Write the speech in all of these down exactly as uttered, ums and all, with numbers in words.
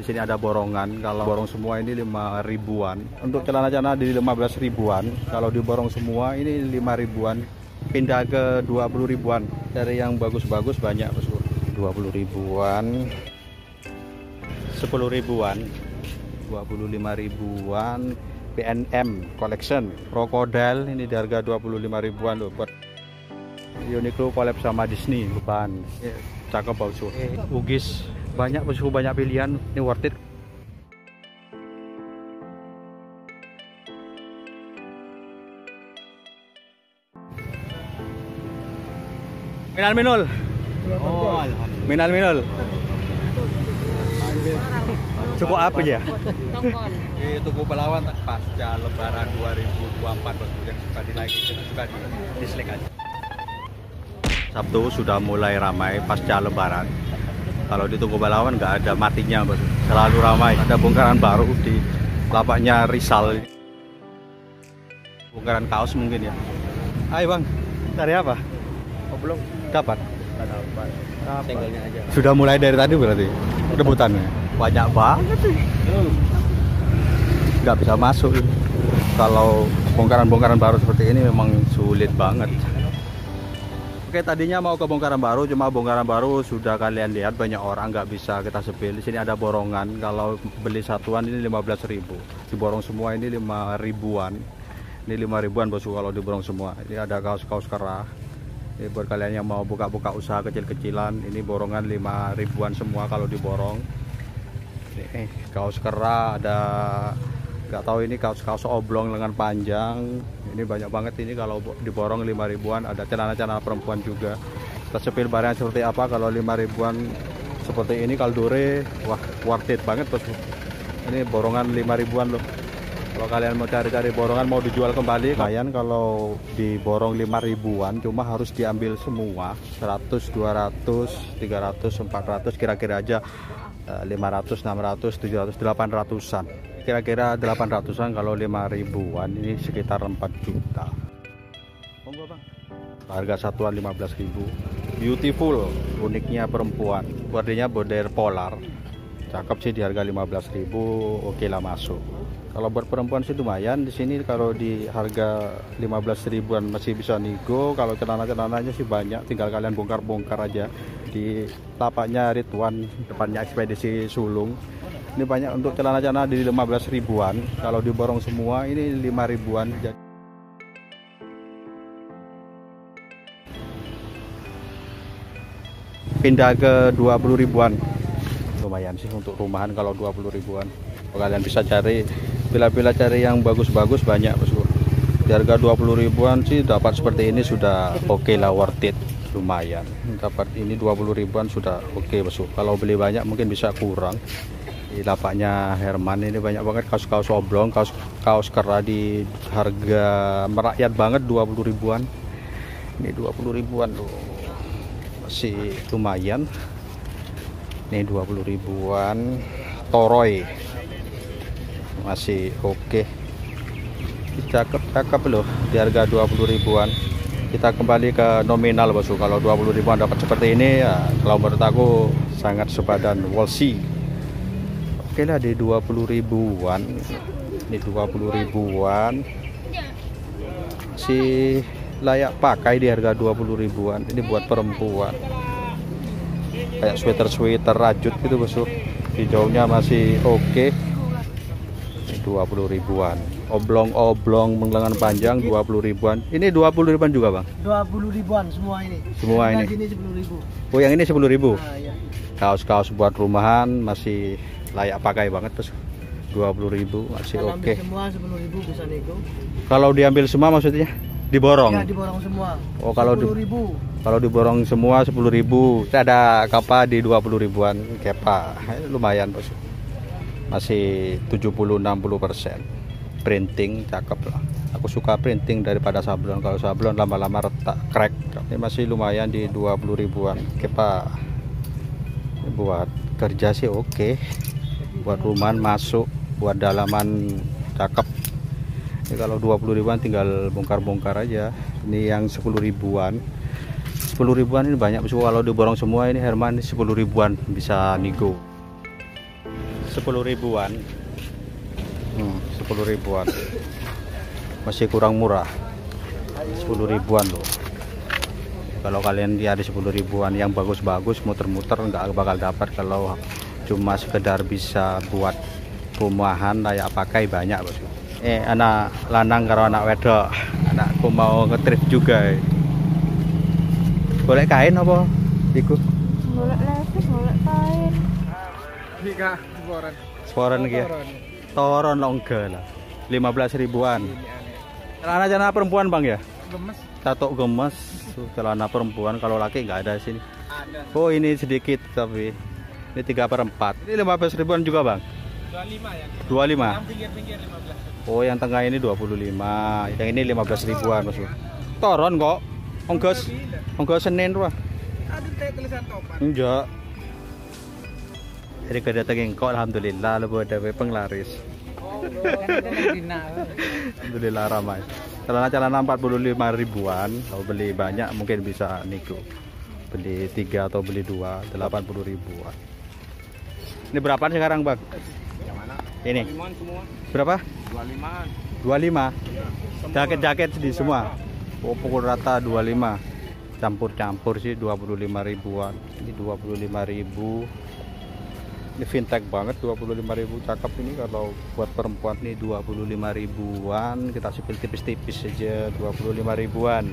Di sini ada borongan. Kalau borong semua ini lima ribuan. Untuk celana-celana di lima belas ribuan. Kalau diborong semua ini lima ribuan. Pindah ke dua puluh ribuan. Dari yang bagus-bagus banyak, Bosku. dua puluh ribuan. sepuluh ribuan. dua puluh lima ribuan. B N M Collection Crocodile ini di harga dua puluh lima ribuan loh. Buat Uniqlo collab sama Disney beban. Ya, cakep Bosku. Ugis banyak Bosku, banyak pilihan. Ini worth it. Minal minul. Oh, minal minul. Cukup apa ya? Di Tugu Pahlawan pasca Lebaran dua ribu dua puluh empat yang suka dinaikin, suka di dislike aja. Sabtu sudah mulai ramai pasca Lebaran. Kalau di Tugu Pahlawan nggak ada matinya, Bos. Selalu ramai. Ada bongkaran baru di lapaknya Rizal. Bongkaran kaos mungkin ya. Ayo Bang, cari apa? Oh, belum dapat. Dapat. Senggolnya aja. Sudah mulai dari tadi berarti rebutannya. Banyak banget sih. Nggak bisa masuk. Kalau bongkaran-bongkaran baru seperti ini memang sulit banget. Oke, tadinya mau ke bongkaran baru, cuma bongkaran baru sudah kalian lihat banyak orang, nggak bisa kita sepil. Di sini ada borongan. Kalau beli satuan ini lima belas ribu. Diborong semua ini lima ribuan. Ini lima ribuan Bosku kalau diborong semua. Ini ada kaos-kaos kerah. Ini buat kalian yang mau buka-buka usaha kecil-kecilan, ini borongan lima ribuan semua kalau diborong. Ini kaos kerah, ada nggak tahu ini kaos-kaos oblong lengan panjang. Ini banyak banget ini kalau diborong lima ribuan. Ada celana-celana perempuan juga. Kita sepil barangnya seperti apa kalau lima ribuan seperti ini kaldore. Wah, worth it banget Bosku. Ini borongan lima ribuan loh. Kalau kalian mau cari-cari borongan mau dijual kembali, kalian kalau diborong lima ribuan cuma harus diambil semua seratus, dua ratus, tiga ratus, empat ratus, kira-kira aja lima ratus, enam ratus, tujuh ratus, delapan ratusan. Kira-kira delapan ratusan kalau lima ribuan ini sekitar empat juta. Monggo Bang. Harga satuan lima belas ribu. Beautiful, uniknya perempuan. Bodinya border polar. Cakep sih di harga lima belas ribu, oke lah masuk. Kalau buat perempuan sih lumayan. Di sini kalau di harga lima belas ribuan masih bisa nego. Kalau celana-celananya sih banyak, tinggal kalian bongkar-bongkar aja di lapaknya Ridwan, depannya Ekspedisi Sulung. Ini banyak untuk celana-celana di lima belas ribuan. Kalau diborong semua ini lima ribuan. Pindah ke dua puluh ribuan. Lumayan sih untuk rumahan kalau dua puluh ribuan. Kalian bisa cari bila-bila cari yang bagus-bagus banyak Bosku. Di harga dua puluh ribuan sih dapat seperti ini sudah oke okay lah, worth it. Lumayan. Dapat ini dua puluh ribuan sudah oke okay, Bosku. Kalau beli banyak mungkin bisa kurang. Di lapaknya Herman ini banyak banget kaos-kaos oblong, kaos kaos kerah di harga merakyat banget dua puluh ribuan. Ini dua puluh ribuan loh. Masih lumayan. Ini dua puluh ribuan. Toroy masih oke okay. Cakep-cakep loh di harga dua puluh ribuan. Kita kembali ke nominal Bosku. Kalau dua puluh ribuan dapat seperti ini ya, kalau menurut aku sangat sepadan. Wolsey oke okay lah di dua puluh ribuan. Ini dua puluh ribuan masih layak pakai di harga dua puluh ribuan. Ini buat perempuan kayak sweater-sweater rajut gitu Bosku. Hijaunya masih oke okay. dua puluh ribuan. Oblong-oblong lengan panjang dua puluh ribuan. Ini dua puluh ribuan juga Bang? dua puluh ribuan semua ini. Semua ini. Ini sepuluh ribu. Oh, yang ini sepuluh ribu. Nah, iya. Kaos-kaos buat rumahan masih layak pakai banget Bos. dua puluh ribu masih oke. Okay. Semua sepuluh ribu bisa nego. Kalau diambil semua maksudnya? Diborong? Ya, diborong semua. Oh, kalau sepuluh ribu. Di, kalau diborong semua sepuluh ribu. Ada kapa di dua puluh ribuan, kepa. Lumayan Bos. Masih tujuh puluh sampai enam puluh persen. Printing cakep lah. Aku suka printing daripada sablon. Kalau sablon lama-lama retak, crack. Ini masih lumayan di dua puluh ribuan. Kepa. Buat kerja sih oke. Okay. Buat rumahan masuk, buat dalaman cakep. Ini kalau dua puluh ribuan tinggal bongkar-bongkar aja. Ini yang sepuluh ribuan. sepuluh ribuan ini banyak. Kalau diborong semua ini Herman sepuluh ribuan bisa nego. sepuluh ribuan. Hmm, sepuluh ribuan. Masih kurang murah. sepuluh ribuan loh. Kalau kalian lihat di sepuluh ribuan yang bagus-bagus muter-muter nggak bakal dapat kalau cuma sekedar bisa buat rumahan layak pakai banyak bosku. Eh anak lanang karo anak wedok, anakku mau ngetrip juga. Boleh kain apa? Iku. Golek lepis, golek kain. Ini kak, sporan. Sporan iki. Toron lo enggak lah. lima belas ribuan. Celana-celana perempuan Bang ya? Gemes. Tato gemes, celana perempuan, kalau laki nggak ada sini. Ada. Oh ini sedikit tapi ini tiga per empat. Ini lima belas ribuan juga Bang? dua puluh lima ya? dua puluh lima? Yang pinggir-pinggir lima belas. Oh yang tengah ini dua puluh lima, yang ini lima belas ribuan maksud. Toron kok, ongkos, ongkos Senin wah. Ada tulisan topan. Enggak. Jadi kedatang kok alhamdulillah lebih ada penglaris. Alhamdulillah ramai. Celana-celana empat puluh lima ribuan, kalau beli banyak mungkin bisa nego. Beli tiga atau beli dua, delapan puluh ribuan. Ini berapa sekarang Bang? Yang mana? Ini. Semua. Berapa? dua puluh lima. dua puluh lima. Jaket-jaket di semua. Oh, pukul rata dua puluh lima. Campur-campur sih dua puluh lima ribuan. Ini dua puluh lima ribu. Ini fintech banget dua puluh lima ribu, cakep ini. Kalau buat perempuan nih dua puluh lima ribuan, kita sipil tipis-tipis saja dua puluh lima ribuan.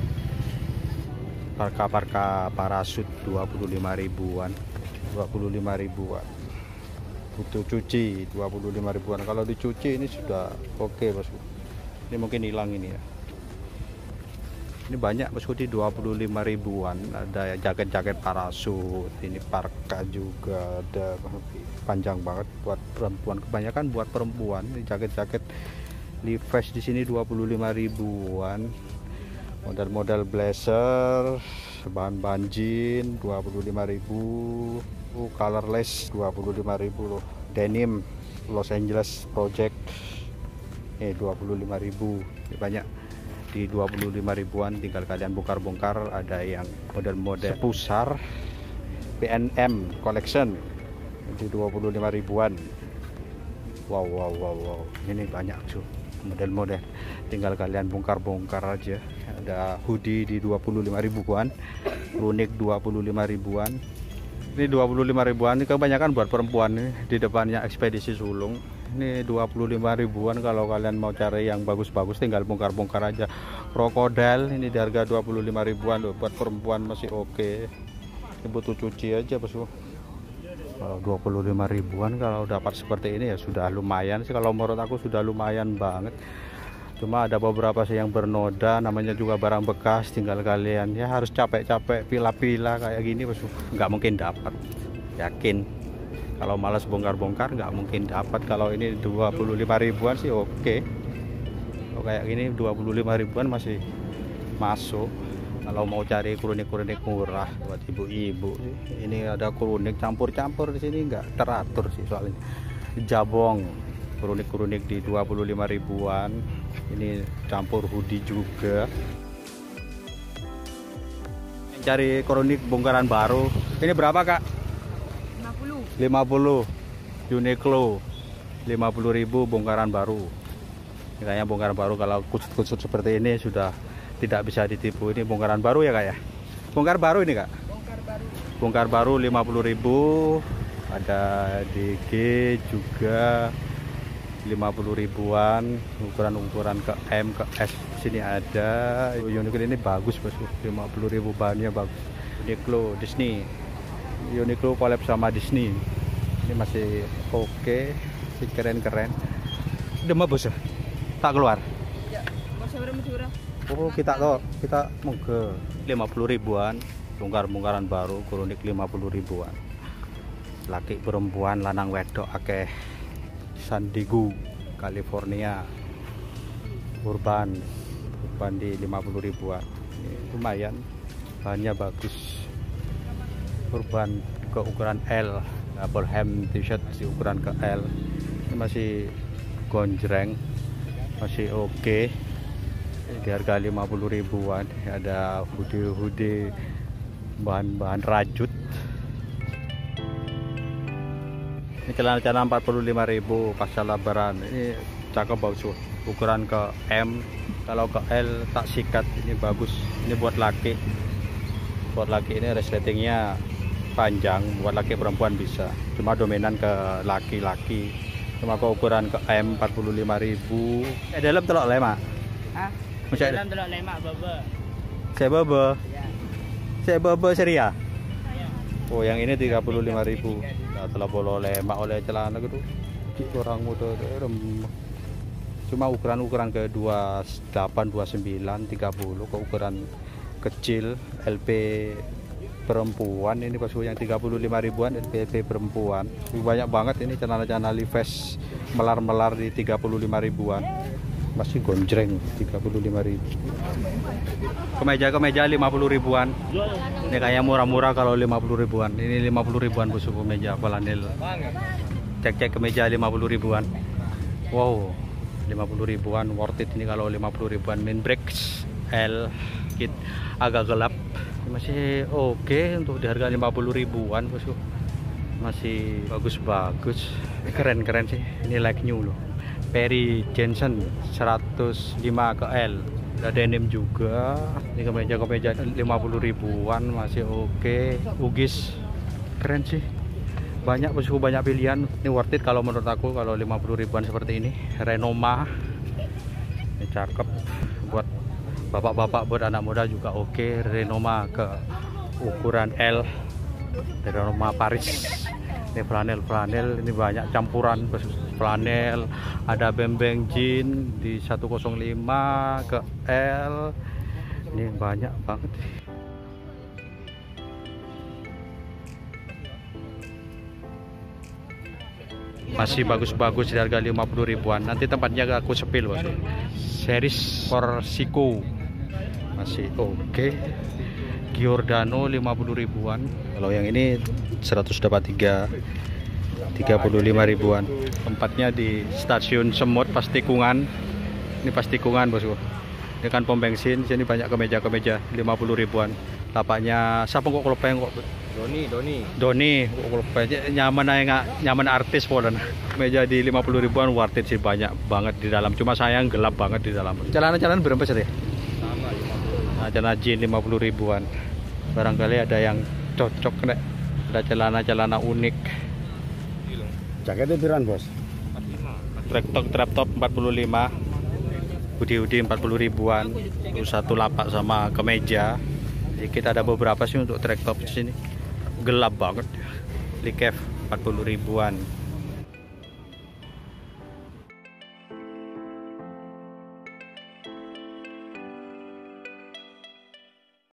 Parka-parka parasut dua puluh lima ribuan, dua puluh lima ribuan. Butuh cuci dua puluh lima ribuan. Kalau dicuci ini sudah oke okay, bosku. Ini mungkin hilang ini ya. Ini banyak bosku di dua puluh lima ribuan. Ada jaket-jaket parasut, ini parka juga ada, panjang banget buat perempuan, kebanyakan buat perempuan. Ini jaket-jaket Levi's di sini dua puluh lima ribuan. Model-model blazer, bahan-bahan jean dua puluh lima ribu. Uh, colorless dua puluh lima ribu loh. Denim Los Angeles Project eh dua puluh lima ribu. Ini banyak di dua puluh lima ribuan, tinggal kalian bongkar-bongkar. Ada yang model-model pusar P N M collection di dua puluh lima ribuan. Wow wow wow wow, ini banyak tuh model-model, tinggal kalian bongkar-bongkar aja. Ada hoodie di dua puluh lima ribuan, crewneck dua puluh lima ribuan. Ini dua puluh lima ribuan, ini kebanyakan buat perempuan nih. Di depannya Ekspedisi Sulung. Ini dua puluh lima ribuan, kalau kalian mau cari yang bagus-bagus tinggal bongkar-bongkar aja. Krokodil ini di harga dua puluh lima ribuan loh, buat perempuan masih oke. Ini butuh cuci aja bosku. Kalau dua puluh lima ribuan kalau dapat seperti ini ya sudah lumayan sih, kalau menurut aku sudah lumayan banget. Cuma ada beberapa sih yang bernoda, namanya juga barang bekas, tinggal kalian ya harus capek-capek pila-pila kayak gini bosku. Nggak mungkin dapat, yakin. Kalau malas bongkar-bongkar nggak mungkin dapat. Kalau ini dua puluh lima ribuan sih oke. Kalau kayak gini dua puluh lima ribuan masih masuk. Kalau mau cari kronik-kronik murah buat ibu-ibu, ini ada kronik campur-campur di sini nggak teratur sih soalnya. Jabong kronik-kronik di dua puluh lima ribuan. Ini campur hoodie juga. Cari kronik bongkaran baru. Ini berapa kak? lima puluh. Uniqlo lima puluh ribu bongkaran baru. Ini kayaknya bongkaran baru. Kalau kusut-kusut seperti ini sudah tidak bisa ditipu. Ini bongkaran baru ya kak ya? Bongkar baru ini kak? Bongkar baru. Bongkar baru lima puluh ribu. Ada D G juga lima puluh ribuan. Ukuran-ukuran ke M ke S sini ada. Uniqlo ini bagus bosku, lima puluh ribu, bahannya bagus. Uniqlo Disney. Uniqlo collab sama Disney. Ini masih oke, okay. Masih keren-keren. Udah bos ya? Tak keluar? Ya, masih murah. Oh kita toh, kita mau ke lima puluh ribuan. Bongkar-bongkaran baru, kronik lima puluh ribuan. Laki perempuan, lanang wedok akeh. San Diego, California. Urban, Urban di lima puluh ribuan. Ini lumayan, bahannya bagus. Urban ke ukuran L, double hem t-shirt di ukuran ke L. Ini masih gonjreng, masih oke, okay. Di harga lima puluh ribuan. Ada hoodie-hoodie bahan-bahan rajut. Ini celana-celana empat puluh lima ribu pasca lebaran. Ini cakep bagus. Ukuran ke M, kalau ke L tak sikat. Ini bagus. Ini buat laki. Buat laki ini resletingnya panjang, buat laki perempuan bisa. Cuma dominan ke laki-laki. Cuma ke ukuran ke M empat puluh lima ribu. Eh dalam telok lema. Hah? Masih Dalam telok lemak baba. Saya bebe. Ya. Saya bebe seria. Ya. Oh, yang ini tiga puluh lima ribu. Nah, telah bolo lemak oleh celana gitu. Orang muda rem. Cuma ukuran-ukuran ke dua puluh delapan, dua puluh sembilan, tiga puluh ke ukuran kecil L P perempuan ini pas yang tiga puluh lima ribuan L P perempuan. Banyak banget ini celana-celana Levi's melar-melar di tiga puluh lima ribuan. Masih gonjreng tiga puluh lima ribu. Kemeja-kemeja lima puluh ribuan. Ini kayak murah-murah kalau lima puluh ribuan. Ini lima puluh ribuan bosku kemeja flanel. Cek-cek kemeja lima puluh ribuan. Wow, lima puluh ribuan worth it ini kalau lima puluh ribuan. Min breaks L kit agak gelap. Masih oke okay untuk di harga lima puluh ribuan bosku. Masih bagus-bagus. Keren-keren sih. Ini like new loh. Perry Jensen seratus lima ke L. Ada denim juga. Ini kemeja-kemeja lima puluh ribuan masih oke. Okay. Ugis keren sih. Banyak bosku, banyak pilihan. Ini worth it kalau menurut aku kalau lima puluh ribuan seperti ini. Renoma. Ini cakep buat bapak-bapak, buat anak muda juga oke. Okay. Renoma ke ukuran L. Renoma Paris. Ini flanel-flanel, ini banyak campuran flanel, ada bembeng jean di seratus lima ke L. Ini banyak banget. Masih bagus-bagus di harga lima puluh ribuan. Nanti tempatnya aku sepil, bos. Series Corsico masih oke. Okay. Giordano lima puluh ribuan. Kalau yang ini seratus tiga, tiga puluh lima ribuan. Tempatnya di stasiun Semut pas tikungan. Ini pas tikungan bosku. Ini kan pom bensin. Sini banyak kemeja-kemeja lima puluh ribuan. Lapaknya siapa kok kelepeng kok? Doni, Doni. Doni, kok kelepeng. Nyaman aja, nyaman artis polan. Meja di lima puluh ribuan worth it sih, banyak banget di dalam. Cuma sayang gelap banget di dalam. Celana-celana berapa sih? Sama lima puluh. Nah, celana jeans lima puluh ribuan. Barangkali ada yang cocok nek. Ada celana-celana unik. Jaketnya piran, Bos? Trap top, trap top empat puluh lima. Hoodie-hoodie empat puluh ribuan. Satu lapak sama kemeja. Jadi kita ada beberapa sih untuk track top di sini. Gelap banget. Likef empat puluh ribuan.